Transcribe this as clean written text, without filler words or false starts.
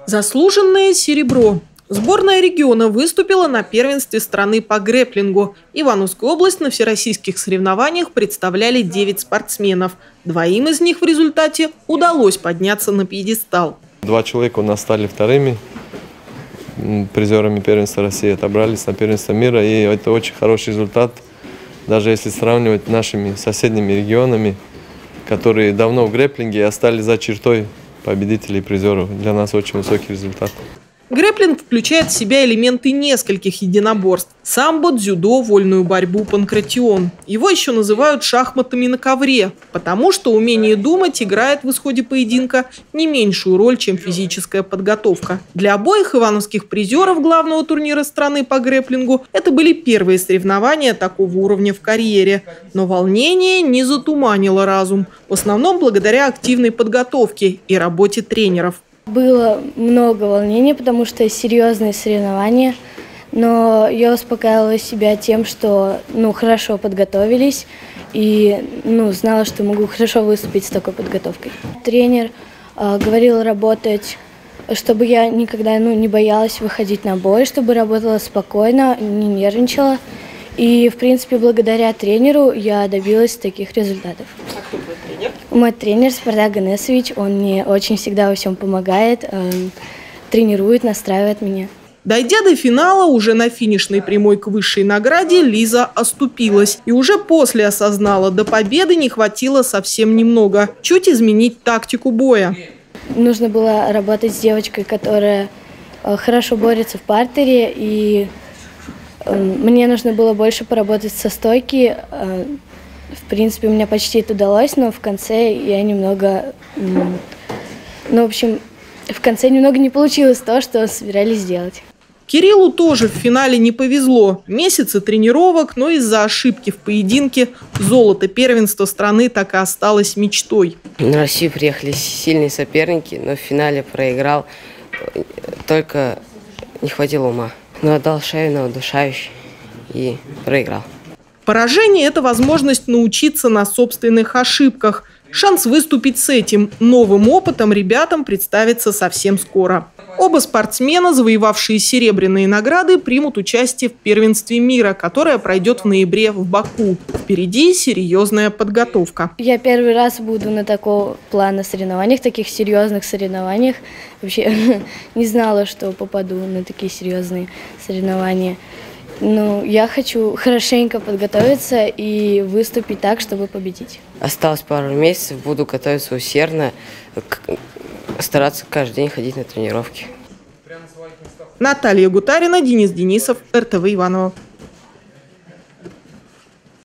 Заслуженное серебро. Сборная региона выступила на первенстве страны по грэпплингу. Ивановскую область на всероссийских соревнованиях представляли 9 спортсменов. Двоим из них в результате удалось подняться на пьедестал. 2 человека у нас стали вторыми призерами первенства России, отобрались на первенство мира. И это очень хороший результат, даже если сравнивать с нашими соседними регионами, которые давно в грэпплинге остались за чертой победителей и призеров. Для нас очень высокий результат. Грэпплинг включает в себя элементы нескольких единоборств – самбо, дзюдо, вольную борьбу, панкратион. Его еще называют шахматами на ковре, потому что умение думать играет в исходе поединка не меньшую роль, чем физическая подготовка. Для обоих ивановских призеров главного турнира страны по грэпплингу это были первые соревнования такого уровня в карьере. Но волнение не затуманило разум, в основном благодаря активной подготовке и работе тренеров. Было много волнения, потому что серьезные соревнования, но я успокаивала себя тем, что хорошо подготовились и знала, что могу хорошо выступить с такой подготовкой. Тренер говорил работать, чтобы я никогда не боялась выходить на бой, чтобы работала спокойно, не нервничала. И, в принципе, благодаря тренеру я добилась таких результатов. А кто твой тренер? Мой тренер Спартак Ганесович, он мне очень всегда во всем помогает, тренирует, настраивает меня. Дойдя до финала, уже на финишной прямой к высшей награде, Лиза оступилась. И уже после осознала, до победы не хватило совсем немного. Чуть изменить тактику боя. Нужно было работать с девочкой, которая хорошо борется в партере, и мне нужно было больше поработать со стойки. В принципе, у меня почти это удалось, но в конце я немного... в конце немного не получилось то, что собирались сделать. Кириллу тоже в финале не повезло. Месяцы тренировок, но из-за ошибки в поединке золото первенства страны так и осталось мечтой. На Россию приехали сильные соперники, но в финале проиграл. Только не хватило ума. Но отдал шею на удушающий и проиграл. Поражение – это возможность научиться на собственных ошибках. Шанс выступить с этим новым опытом ребятам представится совсем скоро. Оба спортсмена, завоевавшие серебряные награды, примут участие в первенстве мира, которое пройдет в ноябре в Баку. Впереди серьезная подготовка. Я первый раз буду на такого плана соревнованиях, таких серьезных соревнованиях. Вообще не знала, что попаду на такие серьезные соревнования. Я хочу хорошенько подготовиться и выступить так, чтобы победить. Осталось пару месяцев, буду готовиться усердно, стараться каждый день ходить на тренировки. Наталья Гутарина, Денис Денисов, РТВ Иваново.